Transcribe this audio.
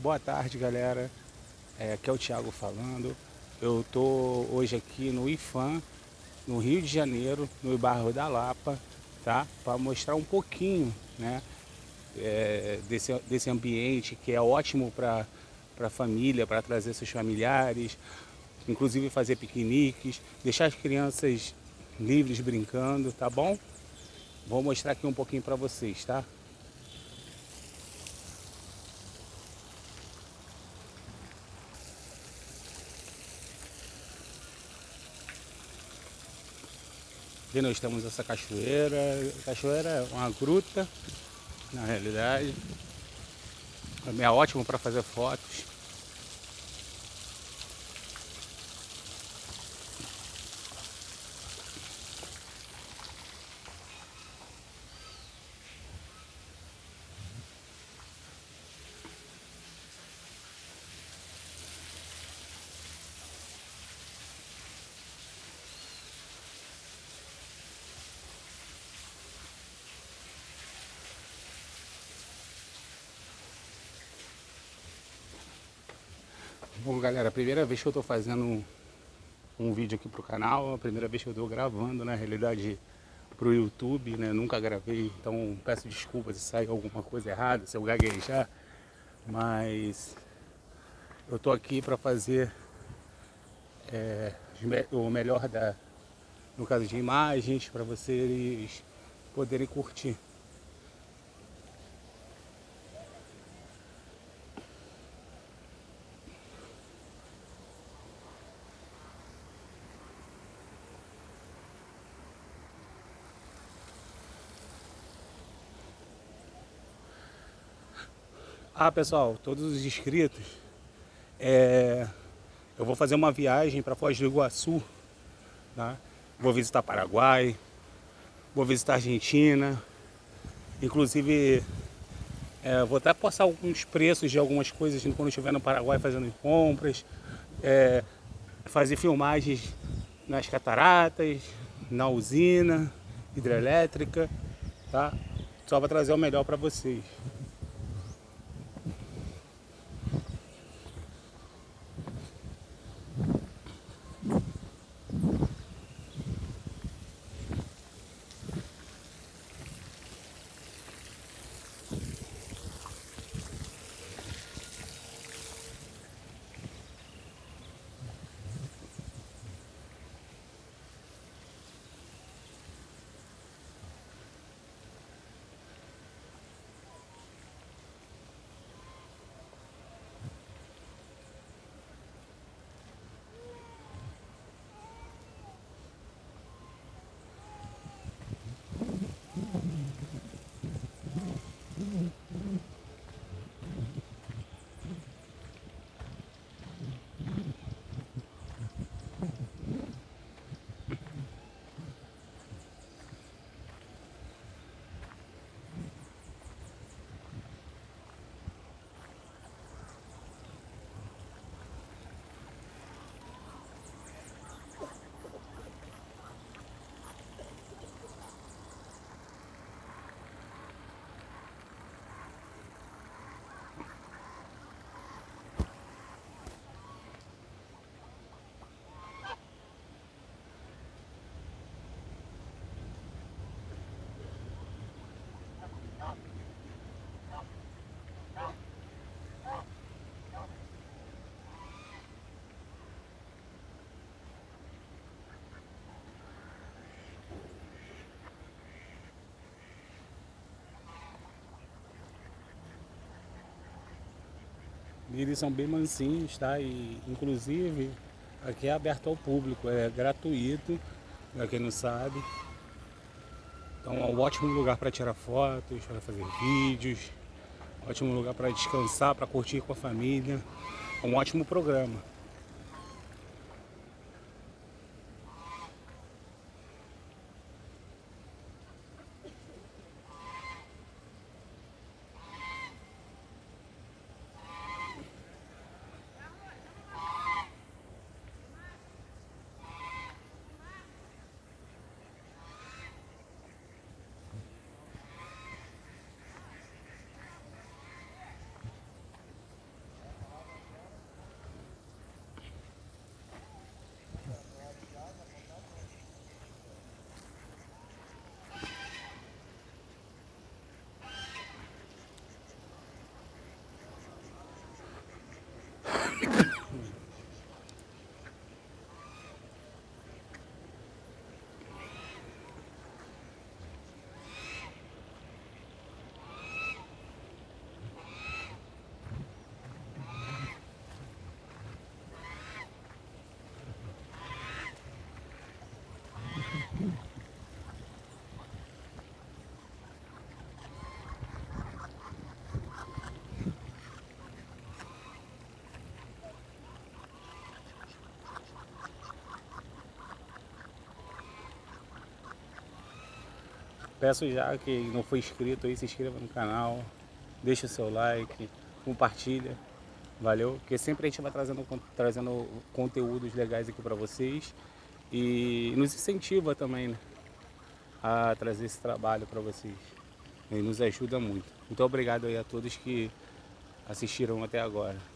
Boa tarde, galera. Aqui é o Thiago falando. Eu tô hoje aqui no IFAM, no Rio de Janeiro, no bairro da Lapa, tá? Para mostrar um pouquinho, né, desse ambiente que é ótimo para a família, para trazer seus familiares, inclusive fazer piqueniques, deixar as crianças livres brincando, tá bom? Vou mostrar aqui um pouquinho para vocês, tá? Aqui nós temos essa cachoeira. A cachoeira é uma gruta, na realidade. É ótimo para fazer fotos. Bom, galera, a primeira vez que eu estou fazendo um vídeo aqui pro canal, a primeira vez que eu estou gravando, na realidade, pro YouTube, né? Nunca gravei, então peço desculpas se sair alguma coisa errada, se eu gaguejar, mas eu tô aqui para fazer o melhor no caso de imagens, para vocês poderem curtir. Ah, pessoal, todos os inscritos, eu vou fazer uma viagem para Foz do Iguaçu, tá? Vou visitar Paraguai, vou visitar Argentina, inclusive vou até passar alguns preços de algumas coisas quando estiver no Paraguai fazendo compras, fazer filmagens nas cataratas, na usina hidrelétrica, tá? Só para trazer o melhor para vocês. E eles são bem mansinhos, tá? E inclusive aqui é aberto ao público, é gratuito, para quem não sabe. Então é um ótimo lugar para tirar fotos, para fazer vídeos, ótimo lugar para descansar, para curtir com a família. É um ótimo programa. Peço já que não foi inscrito aí, se inscreva no canal, deixa o seu like, compartilha, valeu? Porque sempre a gente vai trazendo conteúdos legais aqui para vocês e nos incentiva também, né, a trazer esse trabalho para vocês. E nos ajuda muito. Muito obrigado aí a todos que assistiram até agora.